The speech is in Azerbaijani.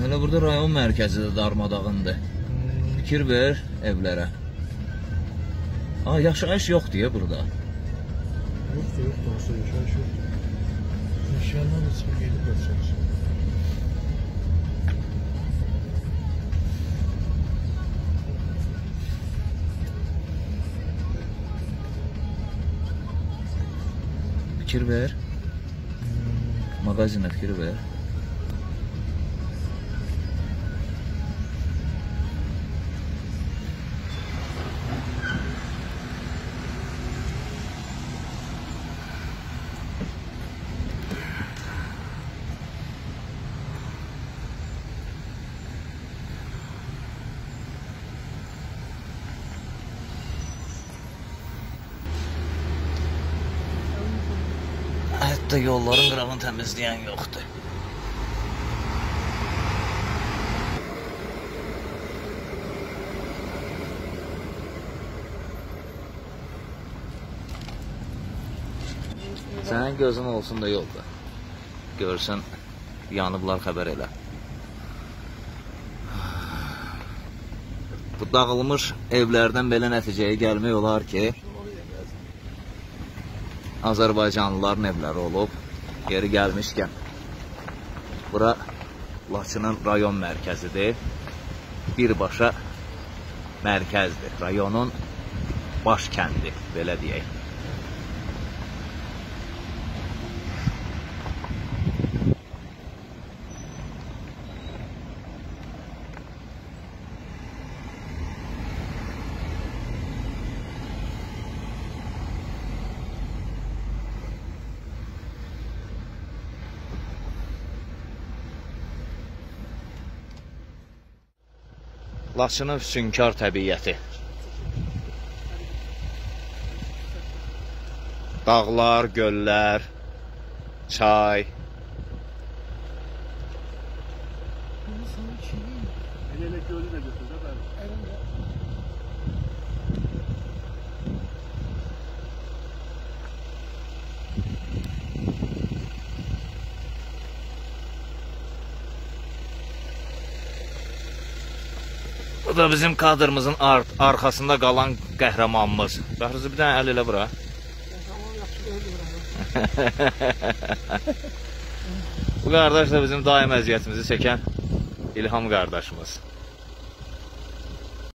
Hələ burada rayon mərkəzi də darmadağındır. Fikir ver evlərə. Yaşayış yoxdur ya burada. Yoxdur, aslında yaşayış yoxdur. Yaşayanlar da çıxıb gedib çalışır. Fikir ver. Mağazinə fikir ver. Hətta yolların qırağını təmizləyən yoxdur. Sənin gözün olsun da yolda. Görsən, yanıblar, xəbər elə. Bu dağılmış evlərdən belə nəticəyə gəlmək olar ki, Azərbaycanlıların evləri olub, yeri gəlmişkən. Bura Laçının rayon mərkəzidir, birbaşa mərkəzdir, rayonun baş kəndi, belə deyək. Laçının füsunkar təbiyyəti. Dağlar, göllər, çay. Elə gölü də götürür, bəli. Bu da bizim kadrımızın arxasında qalan qəhrəmanımız. Bəhrüzü bir dənə əl elə bura. Bu qardaş da bizim daim əziyyətimizi çəkən İlham qardaşımız.